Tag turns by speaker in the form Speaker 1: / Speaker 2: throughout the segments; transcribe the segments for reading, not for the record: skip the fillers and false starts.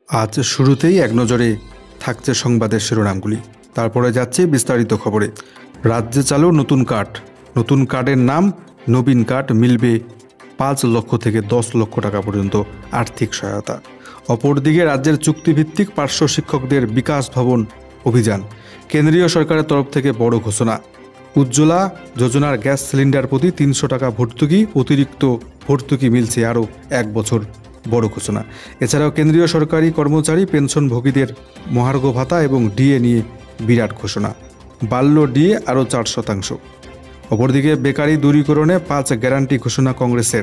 Speaker 1: আজ শুরুতেই এক নজরে থাকছে সংবাদের শিরোনামগুলি, তারপরে যাচ্ছে বিস্তারিত খবরে। রাজ্যে চালু নতুন কার্ড। নতুন কার্ডের নাম নবীন কার্ড। মিলবে 5 লক্ষ থেকে 10 লক্ষ টাকা পর্যন্ত আর্থিক সহায়তা। অপরদিকে রাজ্যের চুক্তিভিত্তিক পার্শ্ব শিক্ষকদের বিকাশ ভবন অভিযান। কেন্দ্রীয় সরকারের তরফ থেকে বড় ঘোষণা। উজ্জ্বলা যোজনার গ্যাস সিলিন্ডার প্রতি 300 টাকা ভর্তুকি, অতিরিক্ত ভর্তুকি মিলছে আরও 1 বছর, বড় ঘোষণা। এছাড়াও কেন্দ্রীয় সরকারি কর্মচারী পেনশনভোগীদের মহার্ঘ ভাতা এবং ডিএ নিয়ে বিরাট ঘোষণা। বাড়ল ডিএ আরও 4%। অপরদিকে বেকারি দূরীকরণে 5 গ্যারান্টি ঘোষণা কংগ্রেসের।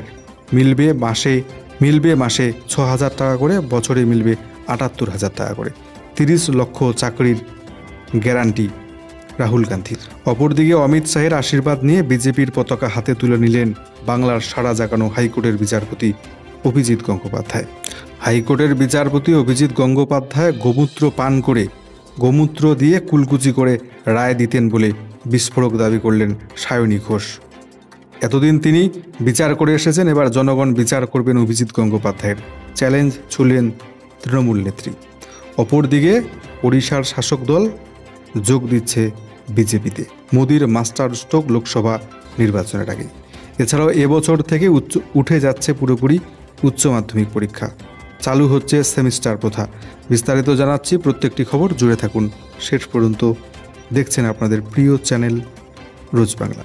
Speaker 1: মিলবে মাসে 6,000 টাকা করে, বছরে মিলবে 78,000 টাকা করে। 30 লক্ষ চাকরির গ্যারান্টি রাহুল গান্ধীর। অপরদিকে অমিত শাহের আশীর্বাদ নিয়ে বিজেপির পতাকা হাতে তুলে নিলেন বাংলার সাড়া জাগানো হাইকোর্টের বিচারপতি অভিজিৎ গঙ্গোপাধ্যায়। হাইকোর্টের বিচারপতি অভিজিৎ গঙ্গোপাধ্যায় গোমূত্র দিয়ে কুলকুচি করে রায় দিতেন বলে বিস্ফোরক দাবি করলেন সায়নী ঘোষ। এতদিন তিনি বিচার করে এসেছেন, এবার জনগণ বিচার করবেন অভিজিৎ গঙ্গোপাধ্যায়ের। চ্যালেঞ্জ ছুড়লেন তৃণমূল নেত্রী। অপরদিকে ওড়িশার শাসক দল যোগ দিচ্ছে বিজেপিতে মোদির মাস্টার স্ট্রোক লোকসভা নির্বাচনের আগে। এছাড়াও এবছর থেকে উঠে যাচ্ছে পুরোপুরি উচ্চ মাধ্যমিক পরীক্ষা। চালু হচ্ছে সেমিস্টার প্রথা। বিস্তারিত জানাচ্ছি, প্রত্যেকটি খবর জুড়ে থাকুন শেষ পর্যন্ত। দেখছেন আপনাদের প্রিয় চ্যানেল রোজ বাংলা।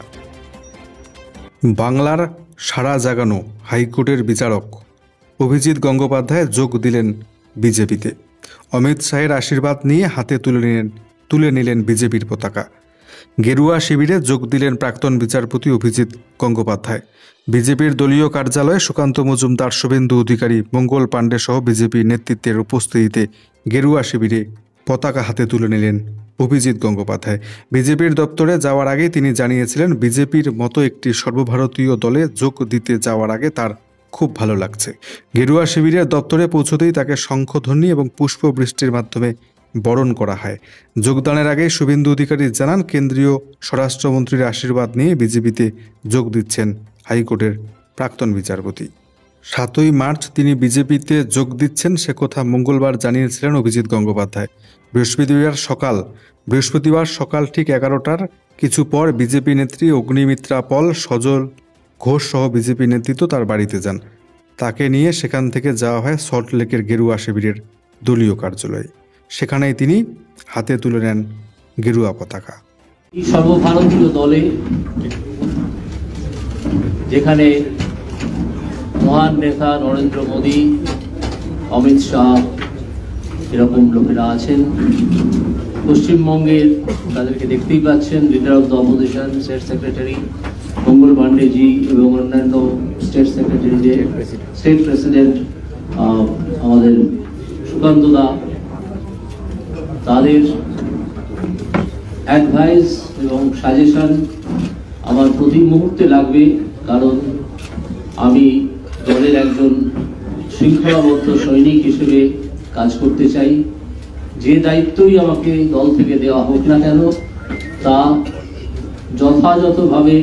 Speaker 1: বাংলার সাড়া জাগানো হাইকোর্টের বিচারক অভিজিৎ গঙ্গোপাধ্যায় যোগ দিলেন বিজেপিতে। অমিত শাহের আশীর্বাদ নিয়ে হাতে তুলে নিলেন বিজেপির পতাকা। গেরুয়া শিবিরে যোগ দিলেন প্রাক্তন বিচারপতি অভিজিৎ গঙ্গোপাধ্যায়। বিজেপির দলীয় কার্যালয়ে সুকান্ত মজুমদার, শুভেন্দু অধিকারী, মঙ্গল পাণ্ডে সহ বিজেপি নেতৃত্বের উপস্থিতিতে গেরুয়া শিবিরে পতাকা হাতে তুলে নিলেন অভিজিৎ গঙ্গোপাধ্যায়। বিজেপির দপ্তরে যাওয়ার আগে তিনি জানিয়েছিলেন, বিজেপির মতো একটি সর্বভারতীয় দলে যোগ দিতে যাওয়ার আগে তার খুব ভালো লাগছে। গেরুয়া শিবিরের দপ্তরে পৌঁছতেই তাকে শঙ্খধ্বনি এবং পুষ্পবৃষ্টির মাধ্যমে বরণ করা হয়। যোগদানের আগে শুভেন্দু অধিকারী জানান, কেন্দ্রীয় স্বরাষ্ট্রমন্ত্রীর আশীর্বাদ নিয়ে বিজেপিতে যোগ দিচ্ছেন হাইকোর্টের প্রাক্তন বিচারপতি। 7ই মার্চ তিনি বিজেপিতে যোগ দিচ্ছেন, সে কথা মঙ্গলবার জানিয়েছিলেন অভিজিৎ গঙ্গোপাধ্যায়। বৃহস্পতিবার সকাল ঠিক 11টার কিছু পর বিজেপি নেত্রী অগ্নিমিত্রা পল, সজল ঘোষ সহ বিজেপি নেতৃত্ব তার বাড়িতে যান। তাকে নিয়ে সেখান থেকে যাওয়া হয় সল্টলেকের গেরুয়া শিবিরের দলীয় কার্যালয়ে। সেখানেই তিনি হাতে তুলে নেন গেরুয়া পতাকা।
Speaker 2: সর্বভারতীয় দলে যেখানে মহান নেতা নরেন্দ্র মোদী, অমিত শাহ এরকম লোকেরা আছেন, পশ্চিমবঙ্গের তাদেরকে দেখতেই পাচ্ছেন, leader of the opposition state secretary Mangal Pande ji এবং অন্যান্য স্টেট সেক্রেটারি, স্টেট প্রেসিডেন্ট আমাদের সুকান্ত দা, তাদের অ্যাডভাইস এবং সাজেশন আমার প্রতি মুহূর্তে লাগবে, কারণ আমি দলের একজন শৃঙ্খলাবদ্ধ সৈনিক হিসেবে কাজ করতে চাই। যে দায়িত্বই আমাকে দল থেকে দেওয়া হোক না কেন, তা যথাযথভাবে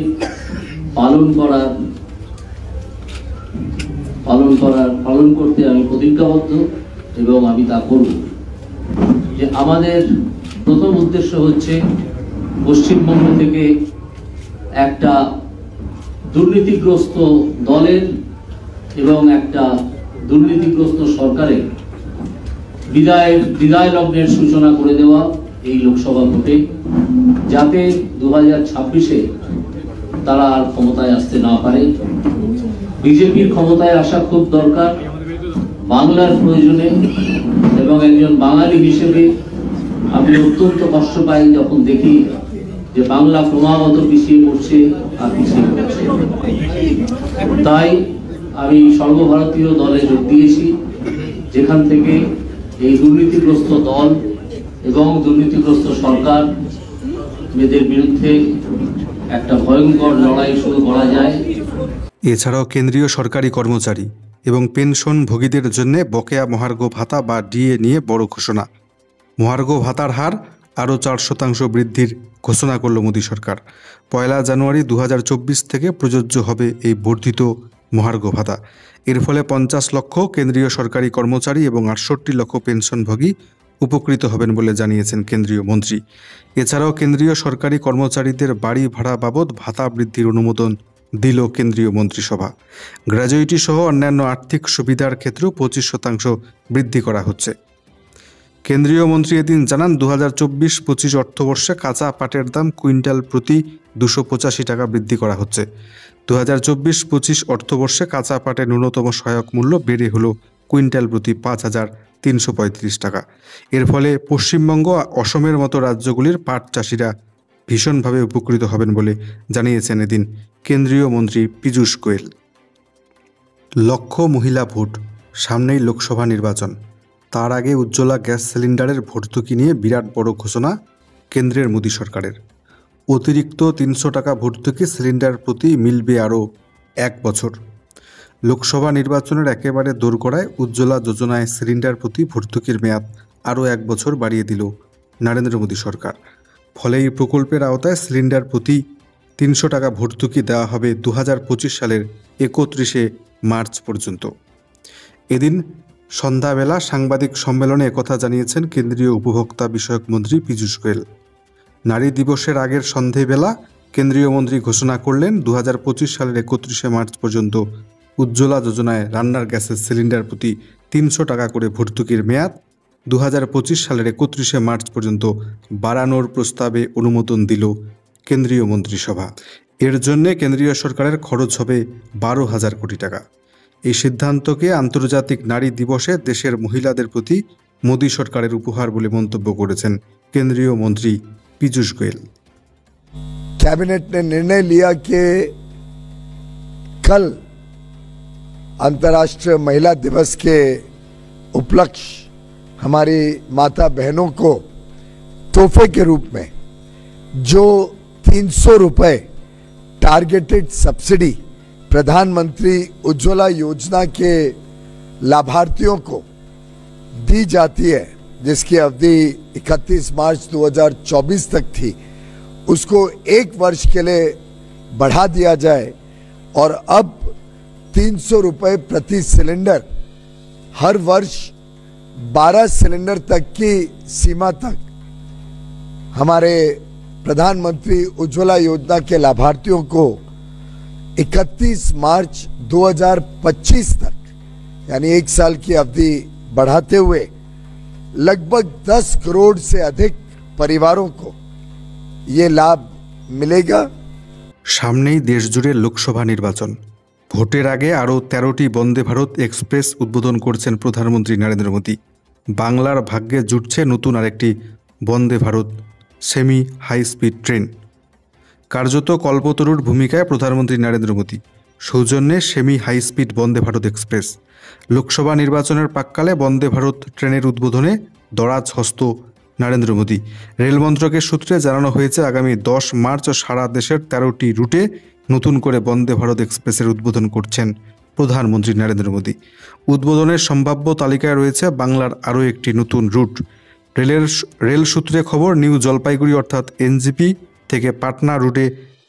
Speaker 2: পালন করতে আমি প্রতিজ্ঞাবদ্ধ এবং আমি তা করব। যে আমাদের প্রথম উদ্দেশ্য হচ্ছে পশ্চিমবঙ্গ থেকে একটা দুর্নীতিগ্রস্ত দলের এবং একটা দুর্নীতিগ্রস্ত সরকারের বিদায় লগ্নের সূচনা করে দেওয়া এই লোকসভা ভোটে, যাতে 2026-এ তারা আর ক্ষমতায় আসতে না পারে। বিজেপির ক্ষমতায় আসা খুব দরকার বাংলার প্রয়োজনে, এবং একজন বাঙালি হিসেবে আমি অত্যন্ত কষ্ট পাই যখন দেখি যে বাংলা ক্রমাগত পিছিয়ে পড়ছে আর পিছিয়ে পড়ছে। তাই আমি সর্বভারতীয় দলে যোগ দিয়েছি, যেখান থেকে এই দুর্নীতিগ্রস্ত দল এবং দুর্নীতিগ্রস্ত সরকার এদের বিরুদ্ধে একটা ভয়ঙ্কর লড়াই শুরু করা যায়।
Speaker 1: এছাড়াও কেন্দ্রীয় সরকারি কর্মচারী এবং পেনশনভোগীদের জন্য বকেয়া মহার্ঘ ভাতা বা ডিএ নিয়ে বড় ঘোষণা। মহার্ঘ ভাতার হার আরও 4% বৃদ্ধির ঘোষণা করল মোদী সরকার। 1 জানুয়ারি 2024 থেকে প্রযোজ্য হবে এই বর্ধিত মহার্ঘ ভাতা। এর ফলে 50 লক্ষ কেন্দ্রীয় সরকারি কর্মচারী এবং 68 লক্ষ পেনশনভোগী উপকৃত হবেন বলে জানিয়েছেন কেন্দ্রীয় মন্ত্রী। এছাড়াও কেন্দ্রীয় সরকারি কর্মচারীদের বাড়ি ভাড়া বাবদ ভাতা বৃদ্ধির অনুমোদন দিল কেন্দ্রীয় মন্ত্রিসভা। গ্র্যাজুইটি সহ অন্যান্য আর্থিক সুবিধার ক্ষেত্রেও 25% বৃদ্ধি করা হচ্ছে। কেন্দ্রীয় মন্ত্রী এদিন জানান, 2024-25 অর্থবর্ষে কাঁচা পাটের দাম কুইন্টাল প্রতি 285 টাকা বৃদ্ধি করা হচ্ছে। 2024-25 অর্থবর্ষে কাঁচা পাটের ন্যূনতম সহায়ক মূল্য বেড়ে হলো কুইন্টাল প্রতি 5,335 টাকা। এর ফলে পশ্চিমবঙ্গ, অসমের মতো রাজ্যগুলির পাট চাষিরা ভীষণভাবে উপকৃত হবেন বলে জানিয়েছেন এদিন কেন্দ্রীয় মন্ত্রী পীযূষ গোয়েল। লক্ষ্য মহিলা ভোট, সামনেই লোকসভা নির্বাচন। তার আগে উজ্জ্বলা গ্যাস সিলিন্ডারের ভর্তুকি নিয়ে বিরাট বড় ঘোষণা কেন্দ্রের মোদী সরকারের। অতিরিক্ত 300 টাকা ভর্তুকি সিলিন্ডার প্রতি মিলবে আরও 1 বছর। লোকসভা নির্বাচনের একেবারে দোরগোড়ায় উজ্জ্বলা যোজনায় সিলিন্ডার প্রতি ভর্তুকির মেয়াদ আরও 1 বছর বাড়িয়ে দিল নরেন্দ্র মোদী সরকার। ফলে এই প্রকল্পের আওতায় সিলিন্ডার প্রতি 300 টাকা ভর্তুকি দেওয়া হবে 2025 সালের 31শে মার্চ পর্যন্ত। এদিন সন্ধ্যাবেলা সাংবাদিক সম্মেলনে একথা জানিয়েছেন কেন্দ্রীয় উপভোক্তা বিষয়ক মন্ত্রী পীযূষ গোয়েল। নারী দিবসের আগের সন্ধেবেলা কেন্দ্রীয় মন্ত্রী ঘোষণা করলেন, 2025 সালের 31শে মার্চ পর্যন্ত উজ্জ্বলা যোজনায় রান্নার গ্যাসের সিলিন্ডার প্রতি 300 টাকা করে ভর্তুকির মেয়াদ 2025 সালের 31শে মার্চ পর্যন্ত বাড়ানোর প্রস্তাবে অনুমোদন দিল কেন্দ্রীয় মন্ত্রিসভা। এর জন্যে কেন্দ্রীয় সরকারের খরচ হবে 12,000 কোটি টাকা। এই সিদ্ধান্তকে আন্তর্জাতিক নারী দিবসে দেশের মহিলাদের প্রতি মোদী সরকারের উপহার বলে মন্তব্য করেছেন কেন্দ্রীয় মন্ত্রী পীযূষ গোয়েল।
Speaker 3: कैबिनेट ने निर्णय लिया कि कल अंतर्राष्ट्रीय महिला दिवस के उपलक्ष्य हमारी माता बहनों को तोहफे के रूप में जो 300 रुपए टारगेटेड सब्सिडी प्रधानमंत्री उज्ज्वला योजना के लाभार्थियों को दी जाती है, जिसकी अवधि 31 मार्च 2024 तक थी, उसको 1 वर्ष के लिए बढ़ा दिया जाए और अब 300 रुपए प्रति सिलेंडर हर वर्ष 12 सिलेंडर तक की सीमा तक हमारे प्रधानमंत्री उज्ज्वला योजना के लाभार्थियों को 31 मार्च 2025 तक यानी 1 साल की अवधि बढ़ाते हुए लगभग 10 करोड़ से अधिक परिवारों को ये लाभ मिलेगा।
Speaker 1: সামনেই দেশজুড়ে লোকসভা নির্বাচন। ভোটের আগে আরও 13টি বন্দে ভারত এক্সপ্রেস উদ্বোধন করছেন প্রধানমন্ত্রী নরেন্দ্র মোদী। বাংলার ভাগ্যে জুটছে নতুন আরেকটি Vande Bharat semi high speed train. কার্যত কল্পতরুর ভূমিকায় প্রধানমন্ত্রী নরেন্দ্র মোদী, সৌজন্যে semi high speed Vande Bharat express. Lok Sabha নির্বাচনের প্রাক্কালে বন্দে ভারত ট্রেনের উদ্বোধনে দরাজ হস্ত নরেন্দ্র মোদী। রেল মন্ত্রকের সূত্রে জানানো হয়েছে, আগামী 10 মার্চ সারা দেশের 13টি রুটে নতুন করে বন্দে ভারত এক্সপ্রেসের উদ্বোধন করছেন প্রধানমন্ত্রী নরেন্দ্র মোদী। উদ্বোধনের সম্ভাব্য তালিকায় রয়েছে বাংলার আরও একটি নতুন রুট। রেল সূত্রে খবর, নিউ জলপাইগুড়ি অর্থাৎ এনজিপি থেকে পাটনা রুটে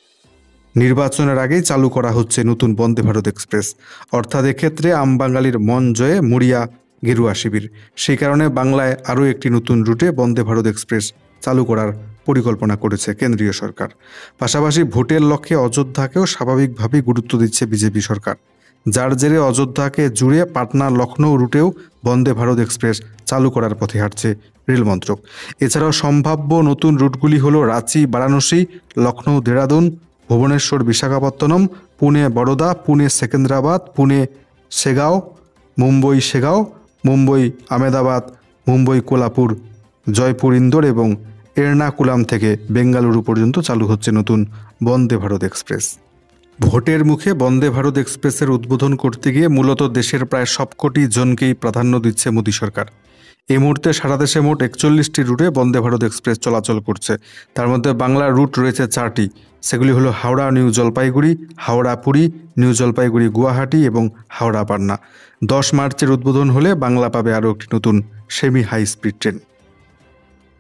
Speaker 1: নির্বাচনের আগেই চালু করা হচ্ছে নতুন বন্দে ভারত এক্সপ্রেস। অর্থাৎ এক্ষেত্রে আমবাঙালির মন জয়ে মরিয়া গেরুয়া শিবির। সেই কারণে বাংলায় আরও একটি নতুন রুটে বন্দে ভারত এক্সপ্রেস চালু করার পরিকল্পনা করেছে কেন্দ্রীয় সরকার। পাশাপাশি ভোটের লক্ষ্যে অযোধ্যাকেও স্বাভাবিকভাবেই গুরুত্ব দিচ্ছে বিজেপি সরকার, যার জেরে অযোধ্যাকে জুড়ে পাটনা লখনৌ রুটেও বন্দে ভারত এক্সপ্রেস চালু করার পথে হাঁটছে রেল মন্ত্রক। এছাড়াও সম্ভাব্য নতুন রুটগুলি হলো রাঁচি বারাণসী, লখনৌ দেরাদুন, ভুবনেশ্বর বিশাখাপত্তনম, পুনে বড়োদা, পুনে সেকেন্দ্রাবাদ, পুনে সেগাঁও, মুম্বই সেগাঁও, মুম্বই আহমেদাবাদ, মুম্বই কোলাপুর, জয়পুর ইন্দোর এবং এর্নাকুলাম থেকে বেঙ্গালুরু পর্যন্ত চালু হচ্ছে নতুন বন্দে ভারত এক্সপ্রেস। ভোটের মুখে বন্দে ভারত এক্সপ্রেসের উদ্বোধন করতে গিয়ে মূলত দেশের প্রায় সবকটি জনকেই প্রাধান্য দিচ্ছে মোদী সরকার। এই মুহূর্তে সারা দেশে মোট 41টি রুটে বন্দে ভারত এক্সপ্রেস চলাচল করছে। তার মধ্যে বাংলার রুট রয়েছে 4টি। সেগুলি হলো হাওড়া নিউ জলপাইগুড়ি, হাওড়া পুরী, নিউ জলপাইগুড়ি গুয়াহাটি এবং হাওড়া পাটনা। 10 মার্চের উদ্বোধন হলে বাংলা পাবে আরও একটি নতুন সেমি হাই স্পিড ট্রেন।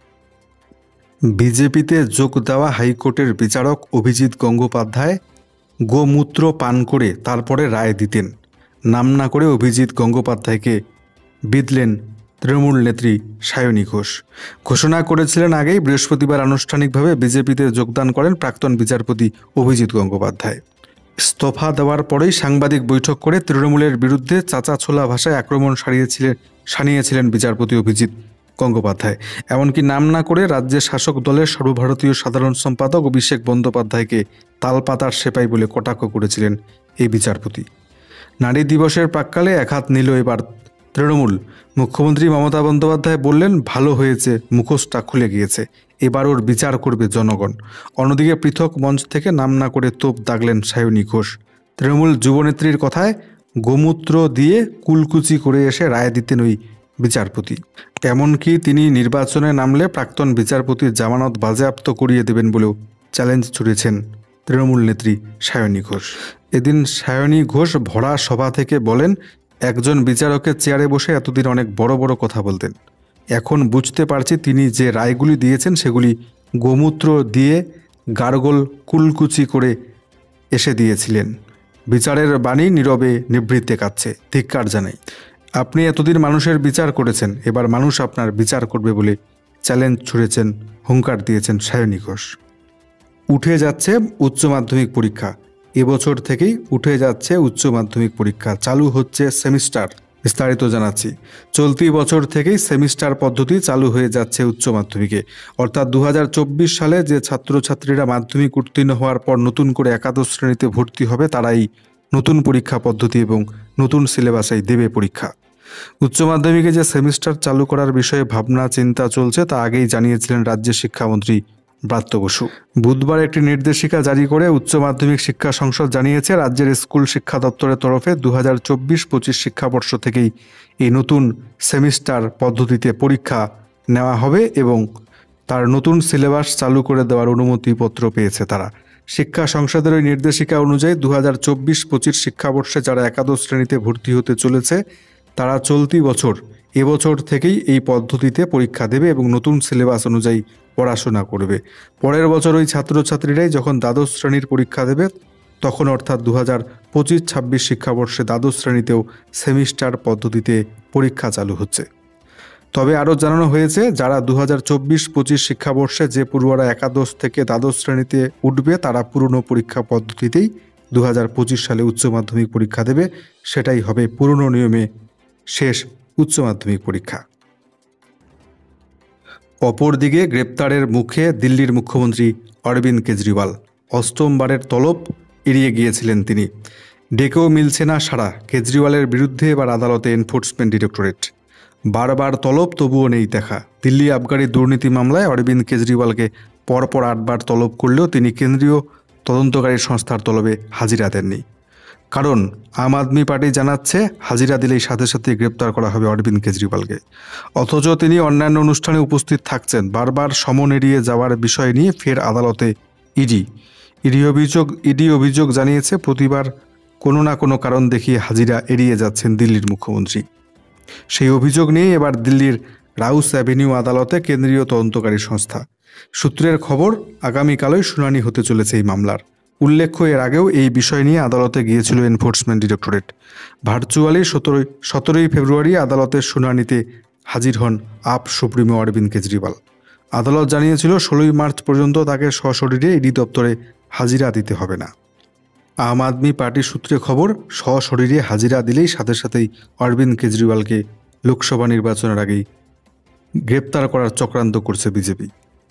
Speaker 1: বিজেপিতে যোগ দেওয়া হাইকোর্টের বিচারক অভিজিৎ গঙ্গোপাধ্যায় গোমূত্র পান করে তারপরে রায় দিতেন। নাম না করে অভিজিৎ গঙ্গোপাধ্যায়কে বিদলেন তৃণমূল নেত্রী সায়নী ঘোষ। ঘোষণা করেছিলেন আগেই বৃহস্পতিবার আনুষ্ঠানিকভাবে বিজেপিতে যোগদান করেন প্রাক্তন বিচারপতি অভিজিৎ গঙ্গোপাধ্যায়। ইস্তফা দেওয়ার পরেই সাংবাদিক বৈঠক করে তৃণমূলের বিরুদ্ধে চাচা ছোলা ভাষায় আক্রমণ শানিয়েছিলেন বিচারপতি অভিজিৎ গঙ্গোপাধ্যায়। এমনকি নাম না করে রাজ্যের শাসক দলের সর্বভারতীয় সাধারণ সম্পাদক অভিষেক বন্দ্যোপাধ্যায়কে তালপাতার সেপাই বলে কটাক্ষ করেছিলেন এই বিচারপতি। নারী দিবসের প্রাক্কালে একহাত নিল এবার তৃণমূল। মুখ্যমন্ত্রী মমতা বন্দ্যোপাধ্যায় বললেন, ভালো হয়েছে, মুখোশটা খুলে গিয়েছে, এবার ওর বিচার করবে জনগণ। অন্যদিকে পৃথক মঞ্চ থেকে নাম না করে তোপ দাগলেন সায়নী ঘোষ। তৃণমূল যুবনেত্রীর কথায় গোমূত্র দিয়ে কুলকুচি করে এসে রায় দিতেন ওই বিচারপতি। এমনকি তিনি নির্বাচনে নামলে প্রাক্তন বিচারপতির জামানত বাজেয়াপ্ত করিয়ে দেবেন বলেও চ্যালেঞ্জ ছুড়েছেন তৃণমূল নেত্রী সায়নী ঘোষ। এদিন সায়নী ঘোষ ভরা সভা থেকে বলেন, একজন বিচারকের চেয়ারে বসে এতদিন অনেক বড় বড় কথা বলতেন, এখন বুঝতে পারছি তিনি যে রায়গুলি দিয়েছেন সেগুলি গোমূত্র দিয়ে গার্গল কুলকুচি করে এসে দিয়েছিলেন। বিচারের বাণী নীরবে নিভৃতে কাঁদছে, ধিক্কার জানাই। আপনি এতদিন মানুষের বিচার করেছেন, এবার মানুষ আপনার বিচার করবে বলে চ্যালেঞ্জ ছুড়েছেন, হুঙ্কার দিয়েছেন সায়নী ঘোষ। উঠে যাচ্ছে উচ্চ মাধ্যমিক পরীক্ষা। এবছর থেকেই উঠে যাচ্ছে উচ্চ মাধ্যমিক পরীক্ষা, চালু হচ্ছে সেমিস্টার। বিস্তারিত জানাচ্ছি। চলতি বছর থেকেই সেমিস্টার পদ্ধতি চালু হয়ে যাচ্ছে উচ্চ মাধ্যমিকে। অর্থাৎ 2024 সালে যে ছাত্রছাত্রীরা মাধ্যমিক উত্তীর্ণ হওয়ার পর নতুন করে একাদশ শ্রেণীতে ভর্তি হবে তারাই নতুন পরীক্ষা পদ্ধতি এবং নতুন সিলেবাসেই দেবে পরীক্ষা। উচ্চ মাধ্যমিকে যে সেমিস্টার চালু করার বিষয়ে ভাবনা চিন্তা চলছে তা আগেই জানিয়েছিলেন রাজ্যের শিক্ষামন্ত্রী ব্রাত্য বসু। বুধবার একটি নির্দেশিকা জারি করে উচ্চ মাধ্যমিক শিক্ষা সংসদ জানিয়েছে, রাজ্যের স্কুল শিক্ষা দপ্তরের তরফে 2024-25 শিক্ষাবর্ষ থেকেই এই নতুন সেমিস্টার পদ্ধতিতে পরীক্ষা নেওয়া হবে এবং তার নতুন সিলেবাস চালু করে দেওয়ার অনুমতিপত্র পেয়েছে তারা। শিক্ষা সংসদের ওই নির্দেশিকা অনুযায়ী 2024-25 শিক্ষাবর্ষে যারা একাদশ শ্রেণীতে ভর্তি হতে চলেছে তারা চলতি বছর এবছর থেকেই এই পদ্ধতিতে পরীক্ষা দেবে এবং নতুন সিলেবাস অনুযায়ী পড়াশোনা করবে। পরের বছর ওই ছাত্রছাত্রীরাই যখন দ্বাদশ শ্রেণীর পরীক্ষা দেবে তখন অর্থাৎ 2025-26 শিক্ষাবর্ষে দ্বাদশ শ্রেণীতেও সেমিস্টার পদ্ধতিতে পরীক্ষা চালু হচ্ছে। তবে আরও জানানো হয়েছে, যারা 2024-25 শিক্ষাবর্ষে যে পড়ুয়ারা একাদশ থেকে দ্বাদশ শ্রেণীতে উঠবে তারা পুরনো পরীক্ষা পদ্ধতিতেই 2025 সালে উচ্চ মাধ্যমিক পরীক্ষা দেবে। সেটাই হবে পুরনো নিয়মে শেষ উচ্চ মাধ্যমিক পরীক্ষা। অপরদিকে গ্রেপ্তারের মুখে দিল্লির মুখ্যমন্ত্রী অরবিন্দ কেজরিওয়াল। অষ্টমবারের তলব এড়িয়ে গিয়েছিলেন তিনি। ডেকেও মিলছে না সাড়া। কেজরিওয়ালের বিরুদ্ধে এবার আদালতে এনফোর্সমেন্ট ডিরেক্টরেট। বারবার তলব তবুও নেই দেখা। দিল্লি আবগারি দুর্নীতি মামলায় অরবিন্দ কেজরিওয়ালকে পরপর 8 বার তলব করলেও তিনি কেন্দ্রীয় তদন্তকারী সংস্থার তলবে হাজিরা দেননি। কারণ আম আদমি পার্টি জানাচ্ছে হাজিরা দিলেই সাথে সাথে গ্রেপ্তার করা হবে অরবিন্দ কেজরিওয়ালকে। অথচ তিনি অন্যান্য অনুষ্ঠানে উপস্থিত থাকছেন। বারবার সমন এড়িয়ে যাওয়ার বিষয় নিয়ে ফের আদালতে ইডি অভিযোগ জানিয়েছে প্রতিবার কোনো না কোনো কারণ দেখিয়ে হাজিরা এড়িয়ে যাচ্ছেন দিল্লির মুখ্যমন্ত্রী। সেই অভিযোগ নিয়ে এবার দিল্লির রাউস অ্যাভিনিউ আদালতে কেন্দ্রীয় তদন্তকারী সংস্থা। সূত্রের খবর, আগামীকালই শুনানি হতে চলেছে এই মামলার। উল্লেখ্য, এর আগেও এই বিষয় নিয়ে আদালতে গিয়েছিল এনফোর্সমেন্ট ডিরেক্টরেট। ভার্চুয়ালি 17ই ফেব্রুয়ারি আদালতের শুনানিতে হাজির হন আপ সুপ্রিমো অরবিন্দ কেজরিওয়াল। আদালত জানিয়েছিল 16ই মার্চ পর্যন্ত তাকে সশরীরে ইডি দপ্তরে হাজিরা দিতে হবে না। আম আদমি পার্টির সূত্রে খবর, সশরীরে হাজিরা দিলেই সাথে সাথেই অরবিন্দ কেজরিওয়ালকে লোকসভা নির্বাচনের আগেই গ্রেপ্তার করার চক্রান্ত করছে বিজেপি।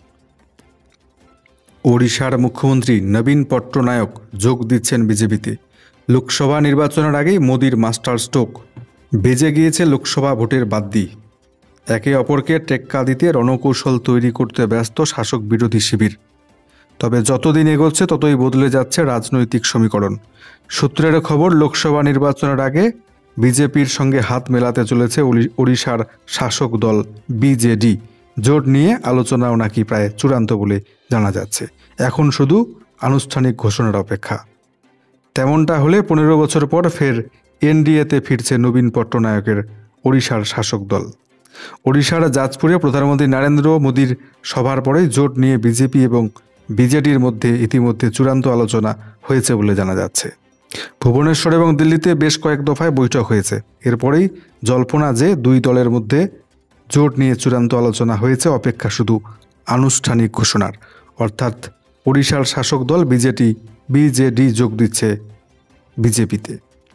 Speaker 1: ওড়িশার মুখ্যমন্ত্রী নবীন পট্টনায়ক যোগ দিচ্ছেন বিজেপিতে। লোকসভা নির্বাচনের আগেই মোদির মাস্টার স্ট্রোক। বেজে গিয়েছে লোকসভা ভোটের বাদ্যি। একে অপরকে টেক্কা দিতে রণকৌশল তৈরি করতে ব্যস্ত শাসক বিরোধী শিবির। তবে যতদিন এগোচ্ছে ততই বদলে যাচ্ছে রাজনৈতিক সমীকরণ। সূত্রের খবর, লোকসভা নির্বাচনের আগে বিজেপির সঙ্গে হাত মেলাতে চলেছে ওড়িশার শাসক দল বিজেডি। জোট নিয়ে আলোচনাও নাকি প্রায় চূড়ান্ত বলে জানা যাচ্ছে। এখন শুধু আনুষ্ঠানিক ঘোষণার অপেক্ষা। তেমনটা হলে 15 বছর পর ফের এনডিএতে ফিরছে নবীন পট্টনায়কের ওড়িশার শাসক দল। ওড়িশার জাজপুরে প্রধানমন্ত্রী নরেন্দ্র মোদীর সভার পরেই জোট নিয়ে বিজেপি এবং বিজেডির মধ্যে ইতিমধ্যে চূড়ান্ত আলোচনা হয়েছে বলে জানা যাচ্ছে। ভুবনেশ্বর এবং দিল্লিতে বেশ কয়েক দফায় বৈঠক হয়েছে। এরপরেই জল্পনা যে দুই দলের মধ্যে জোট নিয়ে চূড়ান্ত আলোচনা হয়েছে, অপেক্ষা শুধু আনুষ্ঠানিক ঘোষণার, অর্থাৎ ওড়িশার শাসক দল বিজেডি যোগ দিচ্ছে বিজেপিতে।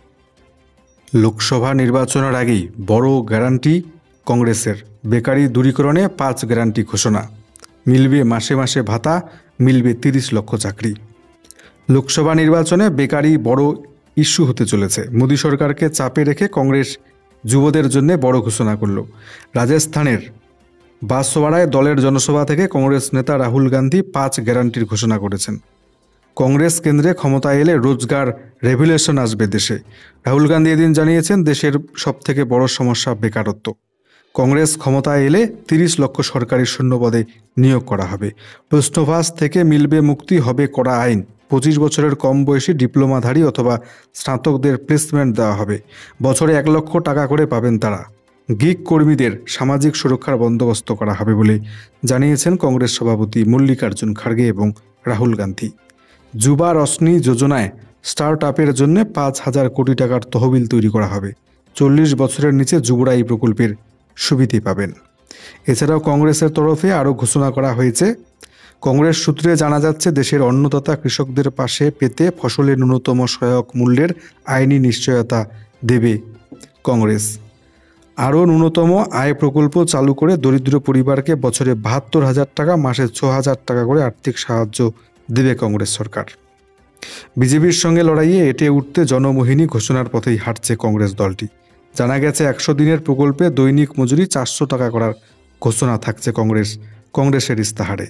Speaker 1: লোকসভা নির্বাচনের আগেই বড় গ্যারান্টি কংগ্রেসের, বেকারি দূরীকরণে 5 গ্যারান্টি ঘোষণা, মিলবে মাসে মাসে ভাতা, মিলবে 30 লক্ষ চাকরি। লোকসভা নির্বাচনে বেকারি বড় ইস্যু হতে চলেছে। মোদী সরকারকে চাপে রেখে কংগ্রেস যুবদের জন্য বড় ঘোষণা করল। রাজস্থানের বাঁশওয়াড়ায় দলের জনসভা থেকে কংগ্রেস নেতা রাহুল গান্ধী 5 গ্যারান্টির ঘোষণা করেছেন। কংগ্রেস কেন্দ্রে ক্ষমতায় এলে রোজগার রেভলিউশন আসবে দেশে। রাহুল গান্ধী এদিন জানিয়েছেন, দেশের সবথেকে বড় সমস্যা বেকারত্ব। কংগ্রেস ক্ষমতায় এলে 30 লক্ষ সরকারি শূন্যপদে নিয়োগ করা হবে। প্রশ্নভাস থেকে মিলবে মুক্তি, হবে করা আইন। 25 বছরের কম বয়সী ডিপ্লোমাধারী অথবা স্নাতকদের প্লেসমেন্ট দেওয়া হবে। বছরে 1 লক্ষ টাকা করে পাবেন তারা। গিগ কর্মীদের সামাজিক সুরক্ষার বন্দোবস্ত করা হবে বলে জানিয়েছেন কংগ্রেস সভাপতি মল্লিকার্জুন খাড়গে এবং রাহুল গান্ধী। যুবা রশ্মি যোজনায় স্টার্ট আপের জন্য 5,000 কোটি টাকার তহবিল তৈরি করা হবে। 40 বছরের নিচে যুবরা এই প্রকল্পের সুবিধে পাবেন। এছাড়াও কংগ্রেসের তরফে আরও ঘোষণা করা হয়েছে। কংগ্রেস সূত্রে জানা যাচ্ছে, দেশের অন্নদাতা কৃষকদের পাশে পেতে ফসলের ন্যূনতম সহায়ক মূল্যের আইনি নিশ্চয়তা দেবে কংগ্রেস। আরও ন্যূনতম আয় প্রকল্প চালু করে দরিদ্র পরিবারকে বছরে 72,000 টাকা, মাসে 6,000 টাকা করে আর্থিক সাহায্য দেবে কংগ্রেস সরকার। বিজেপির সঙ্গে লড়াইয়ে এঁটে উঠতে জনমোহিনী ঘোষণার পথেই হাঁটছে কংগ্রেস দলটি। জানা গেছে, 100 দিনের প্রকল্পে দৈনিক মজুরি 400 টাকা করার ঘোষণা থাকছে কংগ্রেসের ইস্তাহারে।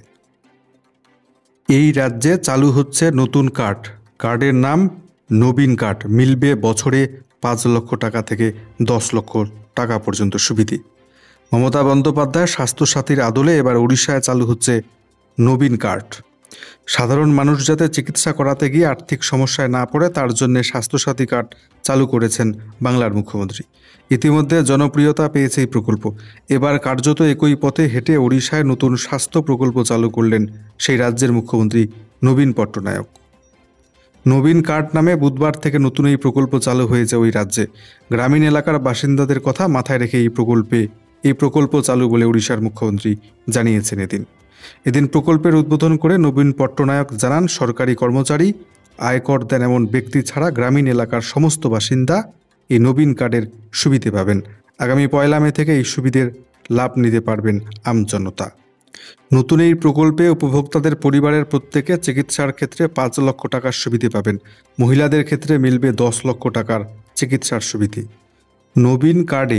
Speaker 1: এই রাজ্যে চালু হচ্ছে নতুন কার্ড। কার্ডের নাম নবীন কার্ড। মিলবে বছরে 5 লক্ষ টাকা থেকে 10 লক্ষ টাকা পর্যন্ত সুবিধে। মমতা বন্দ্যোপাধ্যায় স্বাস্থ্যসাথীর আদলে এবার ওড়িশায় চালু হচ্ছে নবীন কার্ড। সাধারণ মানুষ যাতে চিকিৎসা করাতে গিয়ে আর্থিক সমস্যায় না পড়ে, তার জন্য স্বাস্থ্যসাথী কার্ড চালু করেছেন বাংলার মুখ্যমন্ত্রী। ইতিমধ্যে জনপ্রিয়তা পেয়েছে এই প্রকল্প। এবার কার্যত একই পথে হেঁটে ওড়িশায় নতুন স্বাস্থ্য প্রকল্প চালু করলেন সেই রাজ্যের মুখ্যমন্ত্রী নবীন পট্টনায়ক। নবীন কার্ড নামে বুধবার থেকে নতুন এই প্রকল্প চালু হয়েছে ওই রাজ্যে। গ্রামীণ এলাকার বাসিন্দাদের কথা মাথায় রেখে এই প্রকল্প চালু বলে ওড়িশার মুখ্যমন্ত্রী জানিয়েছেন। এদিন প্রকল্পের উদ্বোধন করে নবীন পট্টনায়ক জানান, সরকারি কর্মচারী, আয়কর দেন এমন ব্যক্তি ছাড়া গ্রামীণ এলাকার সমস্ত বাসিন্দা এই নবীন কার্ডের সুবিধে পাবেন। আগামী 1 মে থেকে এই সুবিধের লাভ নিতে পারবেন আমজনতা। নতুন এই প্রকল্পে উপভোক্তাদের পরিবারের প্রত্যেকে চিকিৎসার ক্ষেত্রে 5 লক্ষ টাকার সুবিধে পাবেন। মহিলাদের ক্ষেত্রে মিলবে 10 লক্ষ টাকার চিকিৎসার সুবিধে। নবীন কার্ডে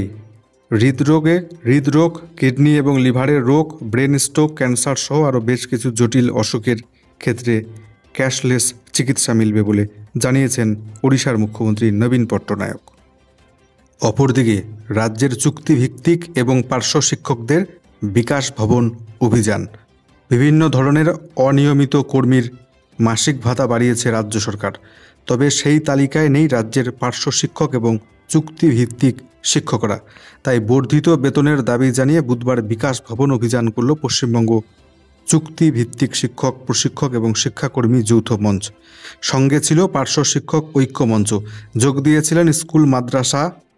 Speaker 1: হৃদরোগ, কিডনি এবং লিভারের রোগ, ব্রেন স্ট্রোক, ক্যান্সার সহ আরও বেশ কিছু জটিল অসুখের ক্ষেত্রে ক্যাশলেস চিকিৎসা মিলবে বলে জানিয়েছেন ওড়িশার মুখ্যমন্ত্রী নবীন পট্টনায়ক। অপরদিকে রাজ্যের চুক্তিভিত্তিক এবং পার্শ্ব শিক্ষকদের বিকাশ ভবন অভিযান। বিভিন্ন ধরনের অনিয়মিত কর্মীর মাসিক ভাতা বাড়িয়েছে রাজ্য সরকার। তবে সেই তালিকায় নেই রাজ্যের পার্শ্ব শিক্ষক এবং চুক্তিভিত্তিক শিক্ষকরা। তাই বর্ধিত বেতনের দাবি জানিয়ে বুধবার বিকাশ ভবন অভিযান করল পশ্চিমবঙ্গ চুক্তিভিত্তিক শিক্ষক, প্রশিক্ষক এবং শিক্ষাকর্মী যৌথ মঞ্চ। সঙ্গে ছিল পার্শ্ব শিক্ষক ঐক্য মঞ্চ। যোগ দিয়েছিলেন স্কুল, মাদ্রাসা,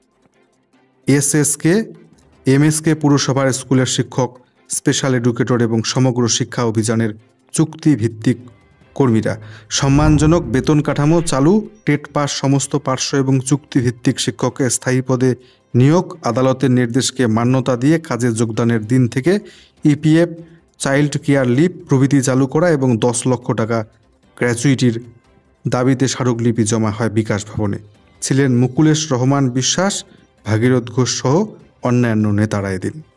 Speaker 1: এমএসকে পুরসভার স্কুলের শিক্ষক, স্পেশাল এডুকেটর এবং সমগ্র শিক্ষা অভিযানের চুক্তিভিত্তিক কর্মীরা। সম্মানজনক বেতন কাঠামো চালু, টেট পাস সমস্ত পার্শ্ব এবং চুক্তিভিত্তিক শিক্ষককে স্থায়ী পদে নিয়োগ, আদালতের নির্দেশকে মান্যতা দিয়ে কাজে যোগদানের দিন থেকে ইপিএফ, চাইল্ড কেয়ার লিভ প্রভৃতি চালু করা এবং 10 লক্ষ টাকা গ্র্যাচুইটির দাবিতে স্মারকলিপি জমা হয় বিকাশ ভবনে। ছিলেন মুকুলেশ রহমান বিশ্বাস, ভাগীরথ ঘোষ সহ অন্যান্য নেতারা এদিন।